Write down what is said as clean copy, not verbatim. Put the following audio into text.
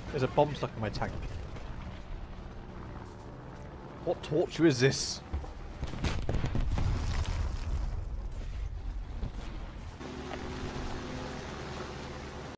There's a bomb stuck in my tank. What torture is this?